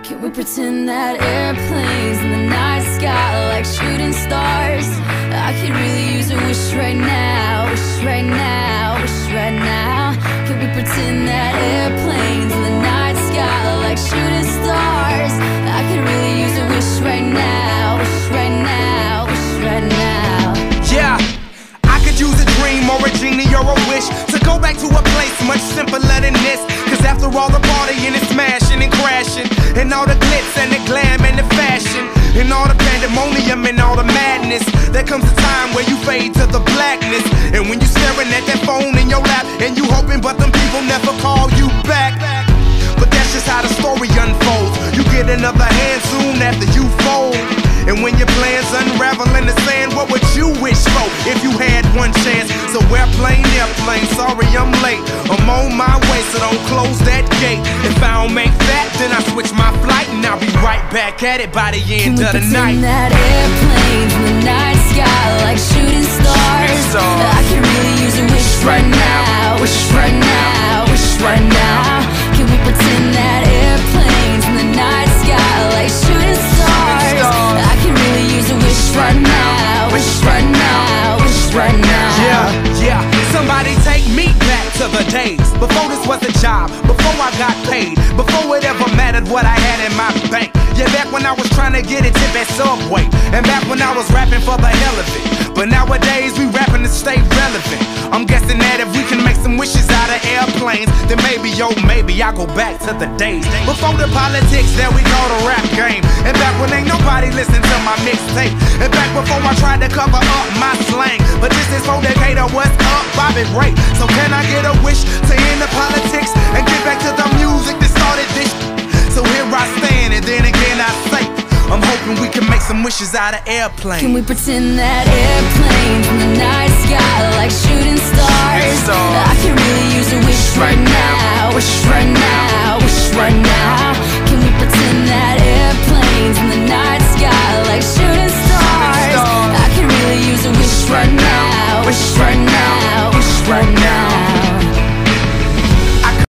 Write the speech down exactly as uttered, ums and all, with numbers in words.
Can we pretend that airplanes in the night sky are like shooting stars? I could really use a wish right now, wish right now, wish right now. Can we pretend that airplanes in the night sky are like shooting stars? I could really use a wish right now, wish right now, wish right now. Yeah, I could use a dream or a genie or a wish to go back to a place much simpler than this. Cause after all the partying and smashing and crashing, and all the glitz and the glam and the fashion, and all the pandemonium and all the madness, there comes a time where you fade to the blackness. And when you staring at that phone in your lap, and you hoping but them people never call you back. But that's just how the story unfolds. You get another hand soon after you fold. And when your plans unravel in the sand, what would you wish for if you had one chance? So airplane, airplane, sorry I'm late. I'm on my way, so don't close that gate. If I don't make that, then I switch my flight, and I'll be right back at it by the end of the night. Can we pretend that airplanes in the night sky are like shooting stars? I can really use a wish right now, wish right now, wish right now. Can we pretend that airplanes in the night sky are like shooting stars? I can really use a wish right now, wish right now, wish right now. Yeah, yeah, somebody take me back to the days before this was a job, before I got paid, before it ever mattered what I had in my bank. Yeah, back when I was trying to get a tip at Subway, and back when I was rapping for the hell of it. But nowadays we rapping to stay relevant. I'm guessing that if we can make some wishes out of airplanes, then maybe, yo, maybe I'll go back to the days before the politics that we call the rap game, and back when ain't nobody listen to my mixtape, and back before I tried to cover up my slang. But this is for Decatur, what's up, Bobby Ray? So can I get a wish to end the politics and get back to the music that started this? So here I stand, and then again I say, I'm hoping we can make some wishes out of airplanes. Can we pretend that airplanes in the night sky are like shooting